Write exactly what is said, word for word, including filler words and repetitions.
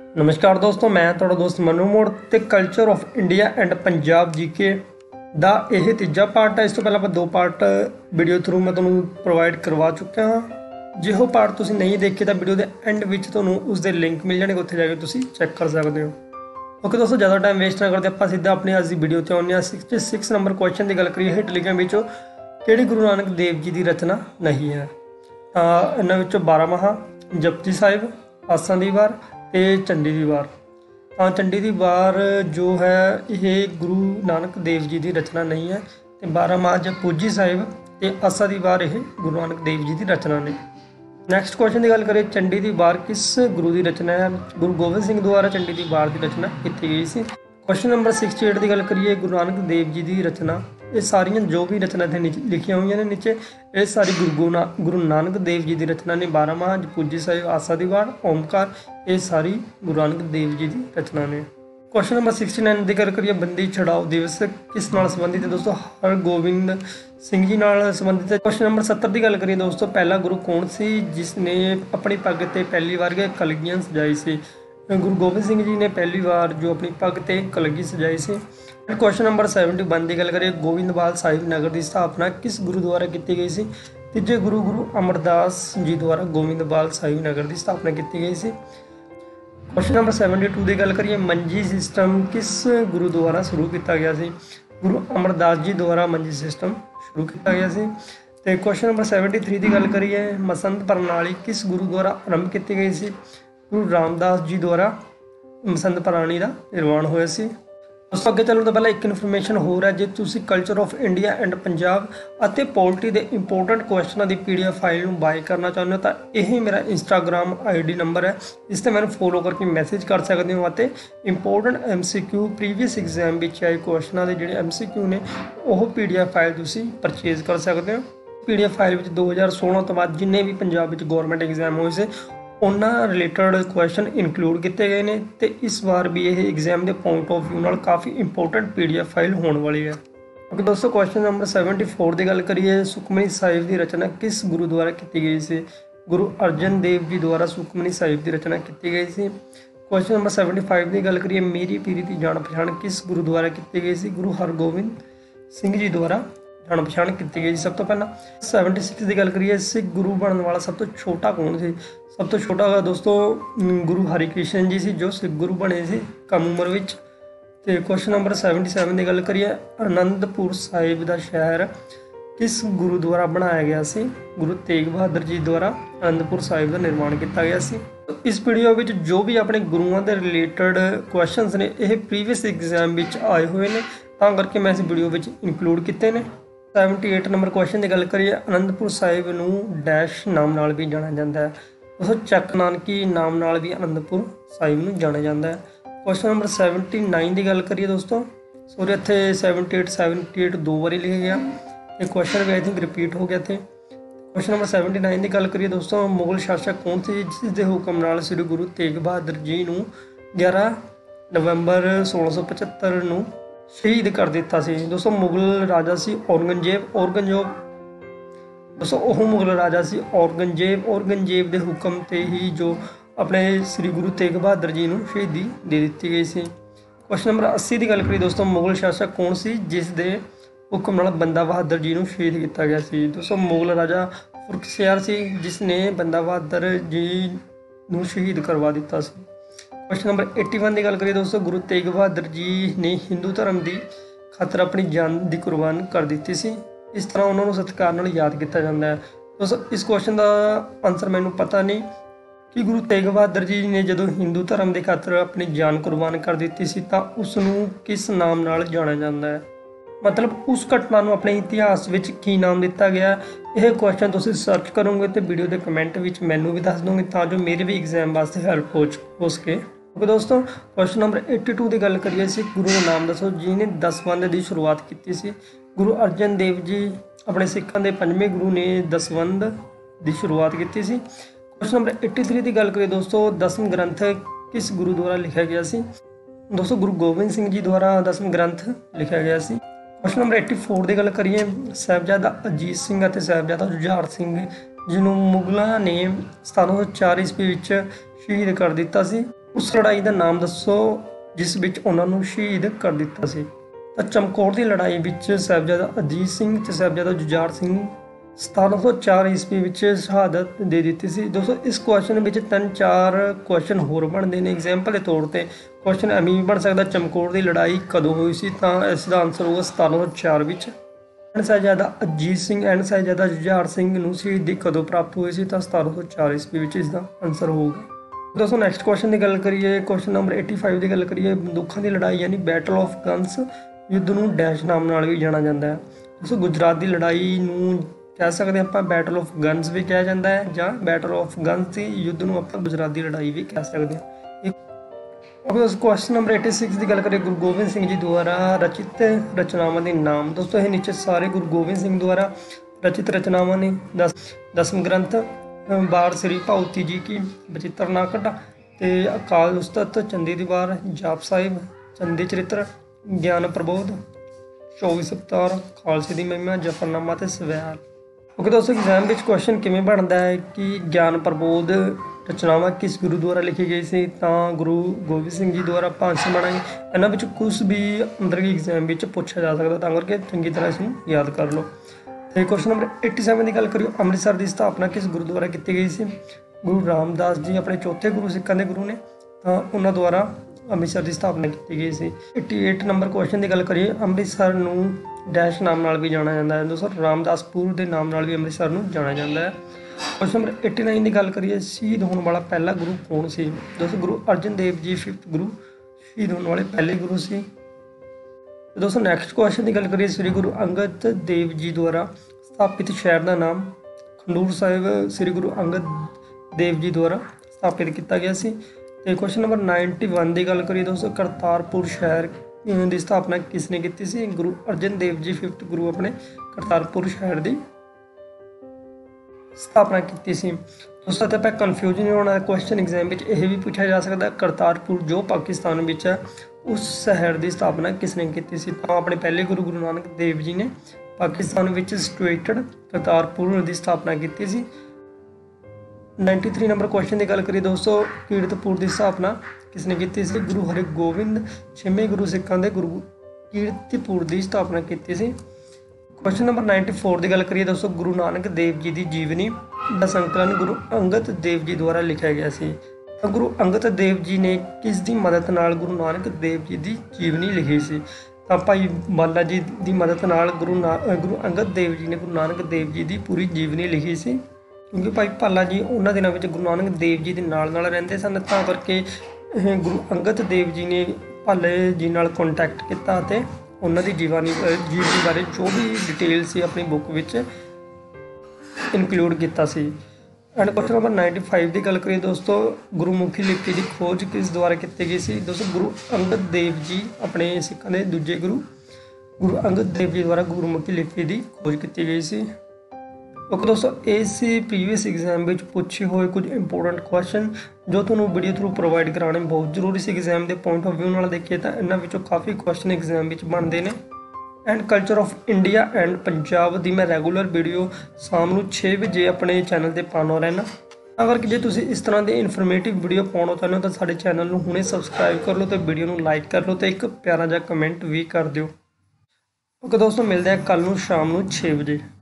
नमस्कार दोस्तों, मैं तुहाडा दोस्त मनु मोड़ ते culture of India and Punjab GK दा यह तीजा पार्ट है। इस तो पहले आप दो पार्ट वीडियो थ्रू मैं तुहानूं प्रोवाइड करवा चुका हाँ। जो पार्ट तुसीं नहीं देखे तो वीडियो के एंड विच तुहानूं उसदे लिंक मिल जाएंगे, उत्थे जाके तुसीं चैक कर सकते हो। ओके दोस्तों, ज़्यादा टाइम वेस्ट ना करते आप सीधा अपनी अज की वीडियो ते आउने आ। सिक्सटी सिक्स नंबर क्वेश्चन की गल करिए, हिट लिखियां विचों किहड़ी गुरु नानक देव जी की रचना नहीं है। इन्हां विचों बारामाहा, जपजी साहिब, आसां दी वार ते चंडी दी वार। हाँ, चंडी दी वार जो है ये गुरु नानक देव जी की रचना नहीं है, तो बारामाह जपजी साहिब ते आसा दी वार ये गुरु नानक देव जी की रचना ने। नैक्सट क्वेश्चन की गल करें, चंडी दी वार किस गुरु की रचना है। गुरु गोबिंद सिंह द्वारा चंडी दी वार की रचना की गई सी। क्वेश्चन नंबर सिक्सटी एट की गल करिए, गुरु नानक देव जी की रचना ये सारियां जो भी रचना इतने लिखिया हुई ने नीचे, ये सारी गुरु ना गुरु नानक देव जी की रचना ने। बारामाह, जपजी साहिब, आसा दी वार, ओमकार, ये सारी गुरु नानक देव जी की रचना ने। क्वेश्चन नंबर सिक्सटी नाइन की गल करिए, बंदी छड़ाओ दिवस किस नाल संबंधित है। दोस्तों हरगोबिंद सिंह जी नाल संबंधित है। क्वेश्चन नंबर सत्तर की गल करिए दोस्तों, पहला गुरु कौन सी जिसने अपनी पग ते पहली बार कलगियां सजाई सी। गुरु गोबिंद सिंह जी ने पहली बार जो अपनी पग ते कलगी सजाई सी। क्वेश्चन नंबर सैवनटी वन की गल करिए, गोविंदवाल साहिब नगर की स्थापना किस गुरु द्वारा की गई सी। तीजे गुरु गुरु अमरदास जी द्वारा गोविंदवाल साहिब नगर की स्थापना की गई सी। क्वेश्चन नंबर सैवनटी टू की गल करिए, मंजी सिस्टम किस गुरु द्वारा शुरू किया गया सी। गुरु अमरदास जी द्वारा मंजी सिस्टम शुरू किया गया सी। ते क्वेश्चन नंबर सैवनटी थ्री की गल करिए, मसंत प्रणाली किस गुरु द्वारा आरंभ की गई सी। गुरु रामदास जी द्वारा मसंत प्रणाली का निर्माण होया सी। दोस्तों अगे चलने तो पहले एक इन्फॉर्मेशन होर है, जो तुसी culture of India and Punjab अते पोल्ट्री के इंपोर्टेंट क्वेश्चनों की पी डी एफ फाइल में बाय करना चाहते हो तो यही मेरा इंस्टाग्राम आई डी नंबर है, इस पर मैंने फॉलो करके मैसेज कर सकते हो। और important M C Q previous exam में आए क्वेश्चनों के जोड़े एम सी क्यू ने वह पी डी एफ फाइल तुसी परचेज कर सकते हो। पी डी एफ फाइल में दो हज़ार सोलह तो बाद जिन्हें भी पंजाब में गौरमेंट एग्जाम होए से उन्होंने रिलेटेड क्वेश्चन इनकलूड किए गए हैं। तो इस बार भी यह एग्जाम के पॉइंट ऑफ व्यू नाल काफ़ी important P D F file होने वाली है। ओके दोस्तों, क्वेश्चन नंबर सैवनटी फोर की गल करिए, सुखमनी साहिब की रचना किस गुरु द्वारा की गई सी। गुरु अर्जन देव जी द्वारा सुखमनी साहिब की रचना की गई सी। क्वेश्चन नंबर सैवनटी फाइव की गल करिए, मेरी पीरी की जान पछाण किस गुरु द्वारा की गई सी। गुरु हरगोबिंद सिंह जी द्वारा जान पछाण की गई। सब तो पहला सैवनटी सिक्स की गल करिए, सिख गुरु बनने वाला सब तो छोटा कौन सी। सब तो छोटा दोस्तों गुरु हरिकृष्ण जी से जो सिख गुरु बने से कम उम्र में। तो क्वेश्चन नंबर सैवनटी सैवन की गल करिए, आनंदपुर साहिब का शहर किस गुरु द्वारा बनाया गया से। गुरु तेग बहादुर जी द्वारा आनंदपुर साहिब का निर्माण किया गया से। तो इस वीडियो में जो भी अपने गुरुओं के रिलेटेड क्वेश्चन ने यह प्रीवियस एग्जाम में आए हुए हैं, तां करके मैं इस वीडियो में इंकलूड किए हैं। सैवनटी एट नंबर क्वेश्चन की गल करिए, आनंदपुर साहिब नूं डैश नाम नाल भी जाना जाता है। दोस्तों चक नानकी नाम नाल भी आनंदपुर साहिब नूं जाना जाता है। क्वेश्चन नंबर सैवनटी नाइन की गल करिए दोस्तों, सॉरी इत्थे सैवनटी एट सैवनटी एट दो बारी लिखा गया, ये क्वेश्चन भी आई थिंक रिपीट हो गया थे। क्वेश्चन नंबर सैवनटी नाइन की गल करिए दोस्तों, मुगल शासक कौन सी जिस दे हुक्म नाल श्री गुरु तेग बहादुर जी नूं ग्यारह नवंबर सोलह सौ पचहत्तर नूं शहीद कर दिता सी। दोस्तों मुगल राजा सी औरंगजेब। औरंगजेब दोस्तों वह मुगल राजा सी औरंगजेब। औरंगजेब के हुक्म ते ही जो अपने श्री गुरु तेग बहादुर जी नूं शहीदी दे दी गई सी। क्वेश्चन नंबर अस्सी की गल करिए दोस्तों, मुगल शासक कौन सी जिस दे हुक्म नाल बंदा बहादुर जी नूं शहीद किया गया सी। दोस्तों मुगल राजा फुरखसियार सी जिसने बंदा बहादुर जी नूं शहीद करवा दिता सी। क्वेश्चन नंबर एटी वन की गल करिए दोस्तों, गुरु तेग बहादुर जी ने हिंदू धर्म की खातर अपनी जान की कुर्बान कर दी सी। इस तरह उन्होंने सत्कार नाल याद किया जाता है। दोस्तों इस क्वेश्चन का आंसर मैनू पता नहीं कि गुरु तेग बहादुर जी ने जो हिंदू धर्म की खातर अपनी जान कुर्बान कर दी सी तो उसनूं किस नाम नाल जाना जाता है। मतलब उस घटना को अपने इतिहास में की नाम दिता गया। यह क्वेश्चन तुसीं सर्च करोगे तो वीडियो के कमेंट में मैनू भी दस दोगे तां जो मेरे भी एग्जाम वास्ते हैल्प हो हो सके। ओके दोस्तों, क्वेश्चन नंबर एटी टू की गल करिए, सिख गुरु का नाम दसो जी ने दसवंध की शुरुआत की सी। गुरु अर्जन देव जी अपने सिखां के पंजवें गुरु ने दसवंध की शुरुआत की सी। क्वेश्चन नंबर एटी थ्री की गल करिए दोस्तों, दसम ग्रंथ किस गुरु द्वारा लिखा गया सी। दोस्तों गुरु गोबिंद सिंह जी द्वारा दसम ग्रंथ लिखा गया सी। क्वेश्चन नंबर एटी फोर की गल करिए, साहिबजादा अजीत सिंह और साहिबजादा जुझार सिंह जिन्होंने मुगलों ने सतारह सौ चार ईस्वी शहीद कर दिता सी। ਉਸ ਲੜਾਈ ਦਾ ਨਾਮ ਦੱਸੋ ਜਿਸ ਵਿੱਚ ਉਹਨਾਂ ਨੂੰ ਸ਼ਹੀਦ ਕਰ ਦਿੱਤਾ ਸੀ। ਤਾਂ ਚਮਕੌਰ ਦੀ ਲੜਾਈ ਵਿੱਚ ਸਾਹਿਬਜ਼ਾਦਾ ਅਜੀਤ ਸਿੰਘ ਤੇ ਸਾਹਿਬਜ਼ਾਦਾ ਜੁਝਾਰ ਸਿੰਘ ਸਤਾਰਾਂ ਸੌ ਚਾਰ ਈਸਵੀ ਵਿੱਚ ਸ਼ਹਾਦਤ ਦੇ ਦਿੱਤੀ ਸੀ। ਦੋਸਤੋ ਇਸ ਕੁਐਸਚਨ ਵਿੱਚ ਤਿੰਨ ਚਾਰ ਕੁਐਸਚਨ ਹੋਰ ਬਣਦੇ ਨੇ। ਐਗਜ਼ਾਮਪਲ ਦੇ ਤੌਰ ਤੇ ਕੁਐਸਚਨ ਐਵੇਂ ਵੀ ਬਣ ਸਕਦਾ, ਚਮਕੌਰ ਦੀ ਲੜਾਈ ਕਦੋਂ ਹੋਈ ਸੀ? ਤਾਂ ਇਸ ਦਾ ਆਨਸਰ ਹੋਊਗਾ ਸਤਾਰਾਂ ਸੌ ਚਾਰ ਵਿੱਚ। ਐਂਡ ਸਾਹਿਬਜ਼ਾਦਾ ਅਜੀਤ ਸਿੰਘ ਐਂਡ ਸਾਹਿਬਜ਼ਾਦਾ ਜੁਝਾਰ ਸਿੰਘ ਨੂੰ ਸ਼ਹੀਦੀ ਕਦੋਂ ਪ੍ਰਾਪਤ ਹੋਈ ਸੀ? ਤਾਂ ਸਤਾਰਾਂ ਸੌ ਚਾਰ ਈਸਵੀ ਵਿੱਚ ਇਸ ਦਾ ਆਨਸਰ ਹੋਊਗਾ। ਦੋਸਤੋ ਨੈਕਸਟ ਕੁਐਸਚਨ ਦੀ ਗੱਲ ਕਰੀਏ, ਕੁਐਸਚਨ ਨੰਬਰ ਪਚਾਸੀ ਦੀ ਗੱਲ ਕਰੀਏ, ਬੰਦੂਕਾਂ ਦੀ ਲੜਾਈ ਯਾਨੀ ਬੈਟਲ ਆਫ ਗਨਸ ਯੁੱਧ ਨੂੰ ਡੈਸ਼ ਨਾਮ ਨਾਲ ਵੀ ਜਾਣਿਆ ਜਾਂਦਾ ਹੈ। ਦੋਸਤੋ ਗੁਜਰਾਤ ਦੀ ਲੜਾਈ ਨੂੰ ਕਹਿ ਸਕਦੇ ਆਪਾਂ ਬੈਟਲ ਆਫ ਗਨਸ ਵੀ ਕਿਹਾ ਜਾਂਦਾ ਹੈ, ਜਾਂ ਬੈਟਲ ਆਫ ਗਨਸ ਦੀ ਯੁੱਧ ਨੂੰ ਆਪਾਂ ਗੁਜਰਾਤ ਦੀ ਲੜਾਈ ਵੀ ਕਹਿ ਸਕਦੇ ਹਾਂ। ਅਗਰ ਉਸ ਕੁਐਸਚਨ ਨੰਬਰ छियासी ਦੀ ਗੱਲ ਕਰੀਏ, ਗੁਰੂ ਗੋਬਿੰਦ ਸਿੰਘ ਜੀ ਦੁਆਰਾ ਰਚਿਤ ਰਚਨਾਵਾਂ ਦੇ ਨਾਮ। ਦੋਸਤੋ ਇਹ ਨੀਚੇ ਸਾਰੇ ਗੁਰੂ ਗੋਬਿੰਦ ਸਿੰਘ ਦੁਆਰਾ ਰਚਿਤ ਰਚਨਾਵਾਂ ਨੇ। ਦਸ ਦਸਮ ਗ੍ਰੰਥ, ਬਾਰ ਸ੍ਰੀ ਭਾਉਤੀ ਜੀ ਕੀ, ਬਚਿੱਤਰ ਨਾਕਟ ਤੇ ਅਕਾਲ ਉਸਤਤ, ਚੰਦੀ ਦੀਵਾਰ, ਜਾਪ ਸਾਹਿਬ, ਚੰਦੀ ਚਰਿੱਤਰ, ਗਿਆਨ ਪ੍ਰਬੋਧ, ਚੌਵੀ ਸਪਤਾਰ, ਖਾਲਸੇ ਦੀ ਮਹਿਮਾ, ਜਫਰਨਾਮਾ ਤੇ ਸਵੈਲ। ਓਕੇ ਦੋਸਤੋ ਐਗਜ਼ਾਮ ਵਿੱਚ ਕੁਐਸਚਨ ਕਿਵੇਂ ਬਣਦਾ ਹੈ ਕਿ ਗਿਆਨ ਪ੍ਰਬੋਧ ਰਚਨਾਵਾਂ ਕਿਸ ਗੁਰੂ ਦੁਆਰਾ ਲਿਖੀ ਗਈ ਸੀ? ਤਾਂ ਗੁਰੂ ਗੋਬਿੰਦ ਸਿੰਘ ਜੀ ਦੁਆਰਾ। ਪੰਜ ਬਣਾਈ। ਇਹਨਾਂ ਵਿੱਚ ਕੁਝ ਵੀ ਅੰਦਰ ਦੀ ਐਗਜ਼ਾਮ ਵਿੱਚ ਪੁੱਛਿਆ ਜਾ ਸਕਦਾ, ਤਾਂ ਕਰਕੇ ਚੰਗੀ ਤਰ੍ਹਾਂ ਇਸ ਨੂੰ ਯਾਦ ਕਰ ਲਓ। ਤੇ ਕੁਐਸਚਨ ਨੰਬਰ ਸਤਾਸੀ ਦੀ ਗੱਲ ਕਰੀਏ, ਅੰਮ੍ਰਿਤਸਰ ਦੀ ਸਥਾਪਨਾ ਕਿਸ ਗੁਰੂ ਦੁਆਰਾ ਕੀਤੀ ਗਈ ਸੀ? ਗੁਰੂ ਰਾਮਦਾਸ ਜੀ ਆਪਣੇ ਚੌਥੇ ਗੁਰੂ, ਸਿੱਖਾਂ ਦੇ ਗੁਰੂ ਨੇ, ਤਾਂ ਉਹਨਾਂ ਦੁਆਰਾ ਅੰਮ੍ਰਿਤਸਰ ਦੀ ਸਥਾਪਨਾ ਕੀਤੀ ਗਈ ਸੀ। ਅਠਾਸੀ ਨੰਬਰ ਕੁਐਸਚਨ ਦੀ ਗੱਲ ਕਰੀਏ, ਅੰਮ੍ਰਿਤਸਰ ਨੂੰ ਡੈਸ਼ ਨਾਮ ਨਾਲ ਵੀ ਜਾਣਿਆ ਜਾਂਦਾ ਹੈ। ਦੋਸਤੋ ਰਾਮਦਾਸਪੁਰ ਦੇ ਨਾਮ ਨਾਲ ਵੀ ਅੰਮ੍ਰਿਤਸਰ ਨੂੰ ਜਾਣਿਆ ਜਾਂਦਾ ਹੈ। ਕੁਐਸਚਨ ਨੰਬਰ ਨੜਿਨਵੇਂ ਦੀ ਗੱਲ ਕਰੀਏ, ਸ਼ਹੀਦ ਹੋਣ ਵਾਲਾ ਪਹਿਲਾ ਗੁਰੂ ਕੌਣ ਸੀ? ਦੋਸਤੋ ਗੁਰੂ ਅਰਜਨ ਦੇਵ ਜੀ ਫਿਫਥ ਗੁਰੂ ਸ਼ਹੀਦ ਹੋਣ ਵਾਲੇ ਪਹਿਲੇ ਗੁਰੂ ਸੀ। ਦੋਸਤੋ ਨੈਕਸਟ ਕੁਐਸਚਨ ਦੀ ਗੱਲ ਕਰੀਏ, ਸ੍ਰੀ ਗੁਰੂ ਅੰਗਦ ਦੇਵ ਜੀ ਦੁਆਰਾ ਸਥਾਪਿਤ ਸ਼ਹਿਰ ਦਾ ਨਾਮ। ਖਡੂਰ ਸਾਹਿਬ ਸ੍ਰੀ ਗੁਰੂ ਅੰਗਦ ਦੇਵ ਜੀ ਦੁਆਰਾ ਸਥਾਪਿਤ ਕੀਤਾ ਗਿਆ ਸੀ। ਤੇ ਕੁਐਸਚਨ ਨੰਬਰ ਇਕਾਨਵੇਂ ਦੀ ਗੱਲ ਕਰੀਏ ਦੋਸਤੋ, ਕਰਤਾਰਪੁਰ ਸ਼ਹਿਰ ਦੀ ਸਥਾਪਨਾ ਕਿਸ ਨੇ ਕੀਤੀ ਸੀ? ਗੁਰੂ ਅਰਜਨ ਦੇਵ ਜੀ ਫਿਫਥ ਗੁਰੂ ਆਪਣੇ ਕਰਤਾਰਪੁਰ ਸ਼ਹਿਰ ਦੀ ਸਥਾਪਨਾ ਕੀਤੀ ਸੀ। ਦੋਸਤੋ ਤੇ ਆਪਾਂ ਕਨਫਿਊਜ਼ਨ ਨਹੀਂ ਹੋਣਾ, ਕੁਐਸਚਨ ਐਗਜ਼ਾਮ ਵਿੱਚ ਇਹ ਵੀ ਪੁੱਛਿਆ ਜਾ ਸਕਦਾ, ਕਰਤਾਰਪੁਰ ਜੋ ਪਾਕਿਸਤਾਨ ਵਿੱਚ ਹੈ ਉਸ ਸ਼ਹਿਰ ਦੀ ਸਥਾਪਨਾ ਕਿਸ ਨੇ ਕੀਤੀ ਸੀ? ਤਾਂ ਆਪਣੇ ਪਹਿਲੇ ਗੁਰੂ ਗੁਰੂ ਨਾਨਕ ਦੇਵ ਜੀ ਨੇ ਪਾਕਿਸਤਾਨ ਵਿੱਚ ਸਿਚੁਏਟਡ ਕਰਤਾਰਪੁਰ ਦੀ ਸਥਾਪਨਾ ਕੀਤੀ ਸੀ। तिरानवे ਨੰਬਰ ਕੁਐਸਚਨ ਦੀ ਗੱਲ ਕਰੀਏ ਦੋਸਤੋ, ਕੀਰਤਪੁਰ ਦੀ ਸਥਾਪਨਾ ਕਿਸ ਨੇ ਕੀਤੀ ਸੀ? ਗੁਰੂ ਹਰਿਗੋਬਿੰਦ ਛੇਵੇਂ ਗੁਰੂ ਸਿੱਖਾਂ ਦੇ ਗੁਰੂ ਕੀਰਤਪੁਰ ਦੀ ਸਥਾਪਨਾ ਕੀਤੀ ਸੀ। ਕੁਐਸਚਨ ਨੰਬਰ ਚੌਰਾਨਵੇਂ ਦੀ ਗੱਲ ਕਰੀਏ ਦੋਸਤੋ, ਗੁਰੂ ਨਾਨਕ ਦੇਵ ਜੀ ਦੀ ਜੀਵਨੀ ਦਾ ਸੰਕਲਨ ਗੁਰੂ ਅੰਗਦ ਦੇਵ ਜੀ ਦੁਆਰਾ ਲਿਖਿਆ ਗਿਆ ਸੀ। ਤਾਂ ਗੁਰੂ ਅੰਗਦ ਦੇਵ ਜੀ ਨੇ ਕਿਸ ਦੀ ਮਦਦ ਨਾਲ ਗੁਰੂ ਨਾਨਕ ਦੇਵ ਜੀ ਦੀ ਜੀਵਨੀ ਲਿਖੀ ਸੀ? ਤਾਂ ਭਾਈ ਬਾਲਾ ਜੀ ਦੀ ਮਦਦ ਨਾਲ ਗੁਰੂ ਨਾ ਗੁਰੂ ਅੰਗਦ ਦੇਵ ਜੀ ਨੇ ਗੁਰੂ ਨਾਨਕ ਦੇਵ ਜੀ ਦੀ ਪੂਰੀ ਜੀਵਨੀ ਲਿਖੀ ਸੀ। ਕਿਉਂਕਿ ਭਾਈ ਭਾਲਾ ਜੀ ਉਹਨਾਂ ਦਿਨਾਂ ਵਿੱਚ ਗੁਰੂ ਨਾਨਕ ਦੇਵ ਜੀ ਦੇ ਨਾਲ ਨਾਲ ਰਹਿੰਦੇ ਸਨ, ਤਾਂ ਕਰਕੇ ਗੁਰੂ ਅੰਗਦ ਦੇਵ ਜੀ ਨੇ ਭਾਲੇ ਜੀ ਨਾਲ ਕੰਟੈਕਟ ਕੀਤਾ ਅਤੇ ਉਹਨਾਂ ਦੀ ਜੀਵਨੀ ਜੀਵਨੀ ਬਾਰੇ ਜੋ ਵੀ ਡਿਟੇਲ ਸੀ ਆਪਣੀ ਬੁੱਕ ਵਿੱਚ ਇਨਕਲੂਡ ਕੀਤਾ ਸੀ। ਐਂਡ ਕੁਐਸਚਨ ਨੰਬਰ ਪਚਾਨਵੇਂ ਦੀ ਗੱਲ ਕਰੀਏ ਦੋਸਤੋ, ਗੁਰਮੁਖੀ ਲਿਪੀ ਦੀ ਖੋਜ ਕਿਸ ਦੁਆਰਾ ਕੀਤੀ ਗਈ ਸੀ? ਦੋਸਤੋ ਗੁਰੂ ਅੰਗਦ ਦੇਵ ਜੀ ਆਪਣੇ ਸਿੱਖਾਂ ਦੇ ਦੂਜੇ ਗੁਰੂ ਗੁਰੂ ਅੰਗਦ ਦੇਵ ਜੀ ਦੁਆਰਾ ਗੁਰਮੁਖੀ ਲਿਪੀ ਦੀ ਖੋਜ ਕੀਤੀ ਗਈ ਸੀ। ਓਕੇ ਦੋਸਤੋ, ਇਸ ਪ੍ਰੀਵੀਅਸ ਐਗਜ਼ਾਮ ਵਿੱਚ ਪੁੱਛੇ ਹੋਏ ਕੁਝ ਇੰਪੋਰਟੈਂਟ ਕੁਐਸਚਨ ਜੋ ਤੁਹਾਨੂੰ ਵੀਡੀਓ ਥਰੂ ਪ੍ਰੋਵਾਈਡ ਕਰਾਉਣੇ ਬਹੁਤ ਜ਼ਰੂਰੀ ਸੀ। ਐਗਜ਼ਾਮ ਦੇ ਪੁਆਇੰਟ ਆਫ ਵਿਊ ਨਾਲ ਦੇਖੀਏ ਤਾਂ ਇਹਨਾਂ ਵਿੱਚੋਂ ਕਾਫੀ ਕੁਐਸਚਨ ਐਗਜ਼ਾਮ ਵਿੱਚ ਬਣਦੇ ਨੇ। And culture of India and Punjab ਦੀ ਮੈਂ ਰੈਗੂਲਰ ਵੀਡੀਓ ਸ਼ਾਮ ਨੂੰ ਛੇ ਵਜੇ ਆਪਣੇ ਚੈਨਲ 'ਤੇ ਪਾਉਂਦਾ ਰਹਿਣਾ। ਅਗਰ ਜੇ ਤੁਸੀਂ ਇਸ ਤਰ੍ਹਾਂ ਦੇ ਇਨਫੋਰਮੇਟਿਵ ਵੀਡੀਓ ਪਾਉਣਾ ਚਾਹੁੰਦੇ ਹੋ ਤਾਂ ਸਾਡੇ ਚੈਨਲ ਨੂੰ ਹੁਣੇ ਸਬਸਕ੍ਰਾਈਬ ਕਰ ਲਓ ਅਤੇ ਵੀਡੀਓ ਨੂੰ ਲਾਈਕ ਕਰ ਲਓ ਅਤੇ ਇੱਕ ਪਿਆਰਾ ਜਿਹਾ ਕਮੈਂਟ ਵੀ ਕਰ ਦਿਓ। ਓਕੇ ਦੋਸਤੋ, ਮਿਲਦੇ ਹਾਂ ਕੱਲ੍ਹ ਨੂੰ ਸ਼ਾਮ ਨੂੰ ਛੇ ਵਜੇ।